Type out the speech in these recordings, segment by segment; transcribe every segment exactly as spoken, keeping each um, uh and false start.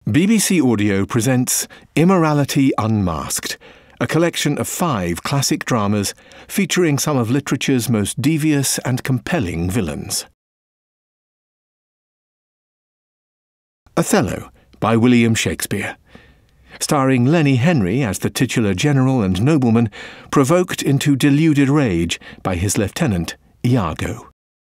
B B C Audio presents Immorality Unmasked, a collection of five classic dramas featuring some of literature's most devious and compelling villains. Othello by William Shakespeare, starring Lenny Henry as the titular general and nobleman provoked into deluded rage by his lieutenant, Iago.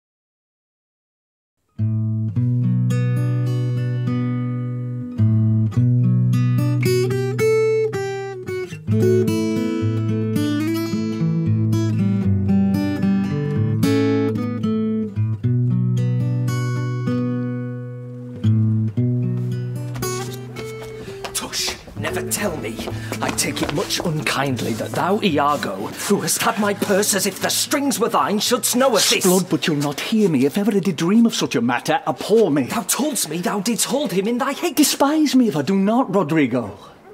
Never tell me. I take it much unkindly that thou, Iago, who hast had my purse as if the strings were thine, shouldst know of this. Blood, but you'll not hear me. If ever I did dream of such a matter, abhor me. Thou toldst me thou didst hold him in thy hate. Despise me if I do not, Rodrigo.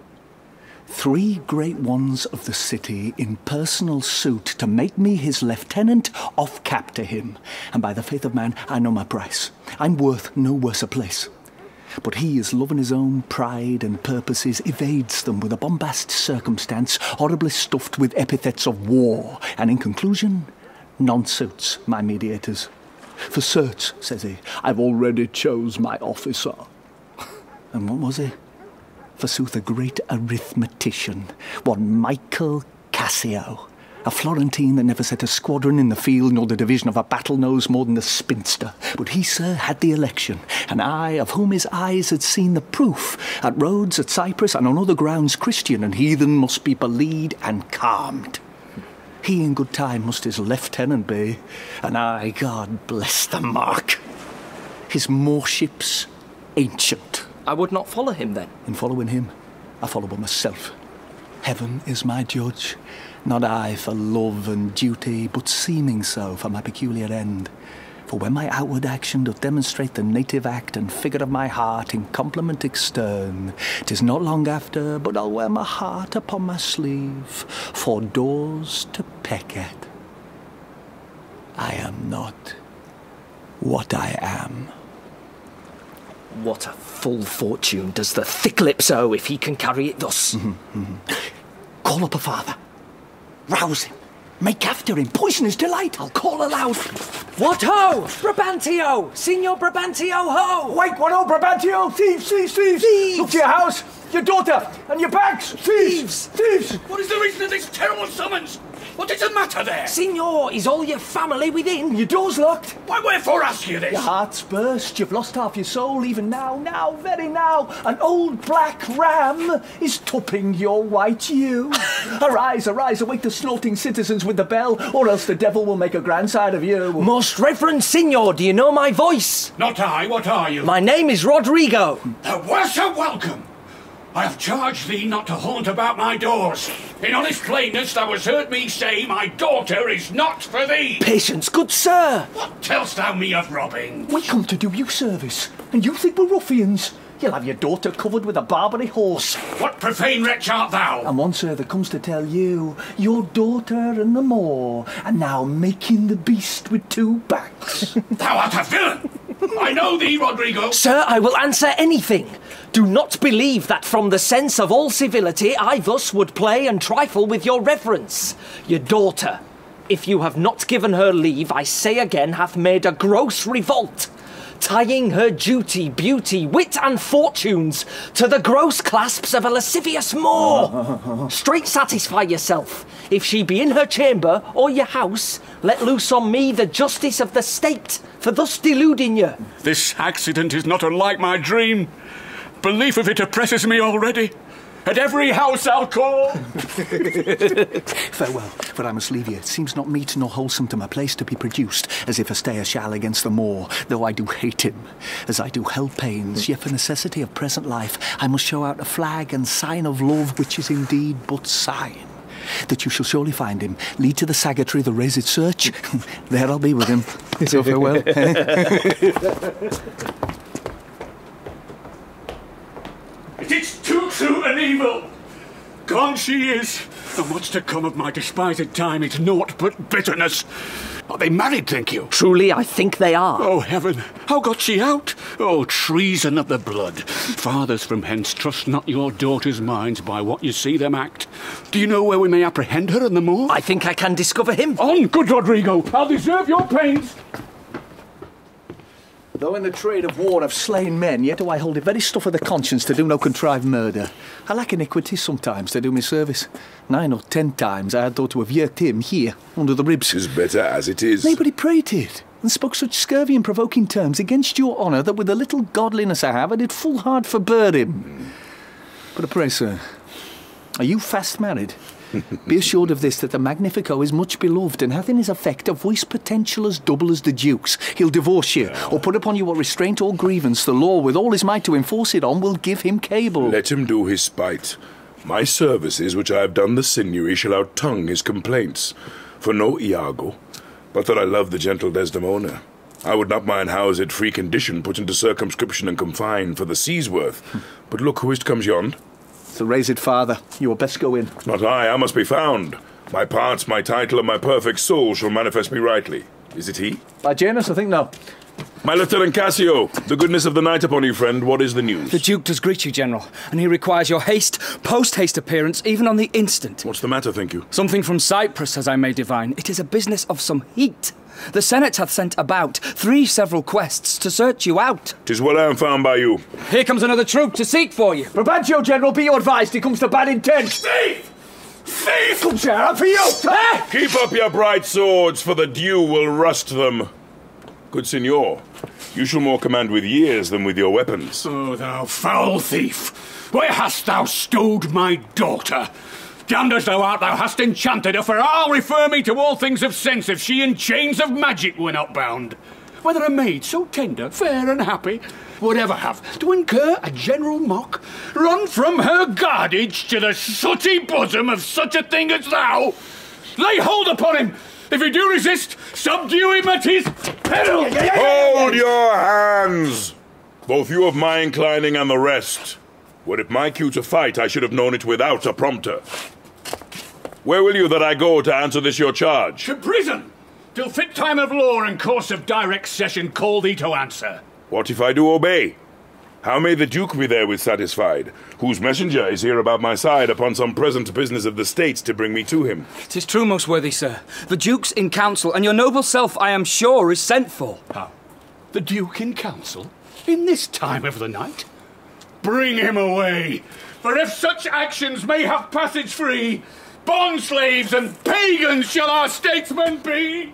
Three great ones of the city in personal suit to make me his lieutenant, off cap to him. And by the faith of man, I know my price. I'm worth no worse a place. But he, as loving his own pride and purposes, evades them with a bombast circumstance horribly stuffed with epithets of war, and in conclusion, none suits my mediators. For certes, says he, I've already chose my officer. And what was he? Forsooth, a great arithmetician, one Michael Cassio. A Florentine that never set a squadron in the field, nor the division of a battle knows more than the spinster. But he, sir, had the election, and I, of whom his eyes had seen the proof, at Rhodes, at Cyprus, and on other grounds Christian and heathen must be belied and calmed. He in good time must his lieutenant be, and I, God bless the mark, his moorship's ancient. I would not follow him then. In following him, I follow myself. Heaven is my judge, not I for love and duty, but seeming so for my peculiar end. For when my outward action doth demonstrate the native act and figure of my heart in compliment extern, 'tis not long after, but I'll wear my heart upon my sleeve, for doors to peck at. I am not what I am. What a full fortune does the thick lips owe if he can carry it thus. Mm-hmm, mm-hmm. Call up a father. Rouse him. Make after him. Poison his delight. I'll call aloud. What ho! Brabantio! Signor Brabantio, ho! Wait, what ho, Brabantio! Thieves, thieves, thieves! Thieves! Look to your house, your daughter, and your bags! Thieves! Thieves! What is the reason of this terrible summons? What is the matter there? Signor, is all your family within? Your door's locked. Why, wherefore ask you this? Your heart's burst, you've lost half your soul, even now, now, very now. An old black ram is tupping your white ewe. Arise, arise, awake the snorting citizens with the bell, or else the devil will make a grand side of you. Most reverend Signor, do you know my voice? Not I, what are you? My name is Rodrigo. The worse a welcome. I have charged thee not to haunt about my doors. In honest plainness thou hast heard me say my daughter is not for thee. Patience, good sir. What tell'st thou me of robbing? We come to do you service, and you think we're ruffians. You'll have your daughter covered with a Barbary horse. What profane wretch art thou? And one, sir, that comes to tell you, your daughter and the Moor are now making the beast with two backs. Thou art a villain! I know thee, Rodrigo. Sir, I will answer anything. Do not believe that from the sense of all civility I thus would play and trifle with your reverence. Your daughter, if you have not given her leave, I say again, hath made a gross revolt, tying her duty, beauty, wit and fortunes to the gross clasps of a lascivious Moor. Straight satisfy yourself. If she be in her chamber or your house, let loose on me the justice of the state for thus deluding you. This accident is not unlike my dream. Belief of it oppresses me already. At every house I'll call. Farewell, for I must leave you. It seems not meet nor wholesome to my place to be produced, as if a stayer shall against the Moor, though I do hate him, as I do hell pains, yet for necessity of present life, I must show out a flag and sign of love, which is indeed but sign. That you shall surely find him. Lead to the saggatory, the raised search. There I'll be with him. So farewell. It is too true an evil. Gone she is, and what's to come of my despised time is naught but bitterness. Are they married, think you? Truly, I think they are. Oh, heaven! How got she out? Oh, treason of the blood! Fathers from hence, trust not your daughters' minds by what you see them act. Do you know where we may apprehend her and the more? I think I can discover him. On, good Rodrigo! I'll deserve your pains! Though in the trade of war I've slain men, yet do I hold it very stuff of the conscience to do no contrived murder. I lack iniquity sometimes to do me service. Nine or ten times I had thought to have yerked him here, under the ribs. 'Tis better as it is. Nay, but he prated, and spoke such scurvy and provoking terms against your honour that with the little godliness I have, I did full hard forbear him. Mm. But pray, sir, are you fast married? Be assured of this, that the Magnifico is much beloved, and hath in his effect a voice potential as double as the Duke's. He'll divorce you, or put upon you what restraint or grievance the law, with all his might to enforce it on, will give him cable. Let him do his spite. My services, which I have done the Signory, shall outtongue his complaints. For no Iago, but that I love the gentle Desdemona. I would not mind how is it free condition, put into circumscription and confined for the sea's worth. But look, who is't comes yond? The raised father, you had best go in. Not I, I must be found. My parts, my title, and my perfect soul shall manifest me rightly. Is it he? By Janus, I think no. My Lieutenant Cassio, the goodness of the night upon you, friend. What is the news? The Duke does greet you, General, and he requires your haste, post-haste appearance, even on the instant. What's the matter, think you? Something from Cyprus, as I may divine. It is a business of some heat. The Senate hath sent about three several quests to search you out. 'Tis well I am found by you. Here comes another troop to seek for you. Brabantio, General, be you advised, he comes to bad intent. Thief! Thief! Come, Sarah, for you! Eh? Keep up your bright swords, for the dew will rust them. Good signor, you shall more command with years than with your weapons. Oh, thou foul thief! Where hast thou stowed my daughter? Damned as thou art, thou hast enchanted her, for I'll refer me to all things of sense if she in chains of magic were not bound. Whether a maid so tender, fair and happy, would ever have to incur a general mock, run from her guardage to the sooty bosom of such a thing as thou, lay hold upon him. If he do resist, subdue him at his peril. Hold your hands! Both you of my inclining and the rest. Were it my cue to fight, I should have known it without a prompter. Where will you that I go to answer this your charge? To prison, till fit time of law and course of direct session call thee to answer. What if I do obey? How may the Duke be therewith satisfied, whose messenger is here about my side upon some present business of the States to bring me to him? 'Tis true, most worthy sir. The Duke's in council, and your noble self, I am sure, is sent for. How? The Duke in council? In this time of the night? Bring him away, for if such actions may have passage free, bond slaves and pagans shall our statesmen be.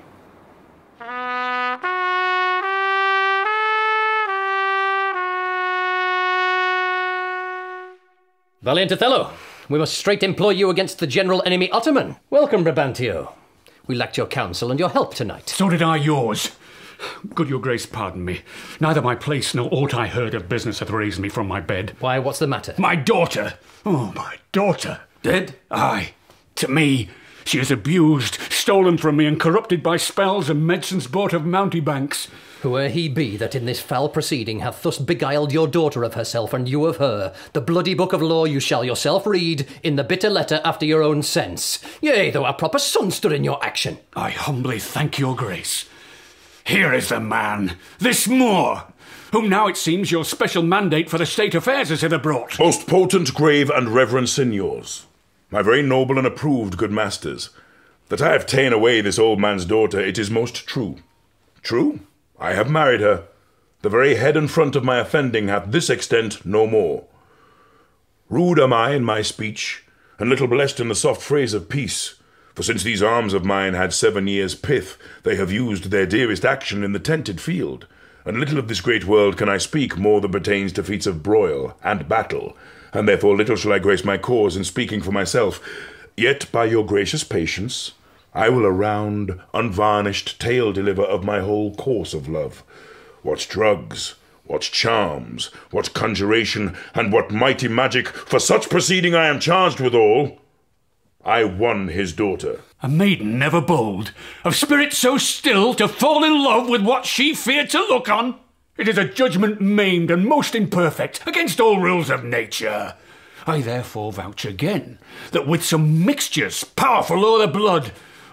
Valiant Othello, we must straight employ you against the general enemy Ottoman. Welcome, Brabantio. We lacked your counsel and your help tonight. So did I yours. Good your grace pardon me. Neither my place nor aught I heard of business hath raised me from my bed. Why, what's the matter? My daughter! Oh, my daughter! Dead? Aye. To me, she is abused, stolen from me, and corrupted by spells and medicines bought of mountebanks. Whoe'er he be that in this foul proceeding hath thus beguiled your daughter of herself and you of her, the bloody book of law you shall yourself read, in the bitter letter after your own sense. Yea, though a proper son stood in your action. I humbly thank your grace. Here is the man, this Moor, whom now it seems your special mandate for the state affairs has hither brought. Most potent, grave, and reverend signors, my very noble and approved good masters, that I have ta'en away this old man's daughter, it is most true. True? I have married her. The very head and front of my offending hath this extent no more. Rude am I in my speech, and little blessed in the soft phrase of peace. For since these arms of mine had seven years' pith, they have used their dearest action in the tented field, and little of this great world can I speak more than pertains to feats of broil and battle, and therefore little shall I grace my cause in speaking for myself. Yet by your gracious patience, I will a round, unvarnished tale deliver of my whole course of love. What drugs, what charms, what conjuration, and what mighty magic, for such proceeding I am charged withal. I won his daughter. A maiden never bold, of spirit so still to fall in love with what she feared to look on. It is a judgment maimed and most imperfect, against all rules of nature. I therefore vouch again, that with some mixtures powerful o'er the blood,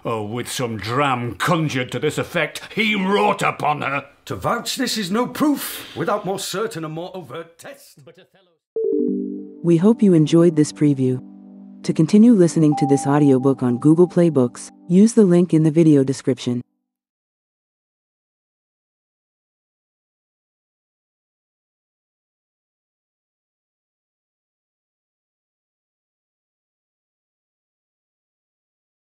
Oh, with some dram conjured to this effect, he wrought upon her. To vouch this is no proof, without more certain and more overt test. But Othello... We hope you enjoyed this preview. To continue listening to this audiobook on Google Play Books, use the link in the video description.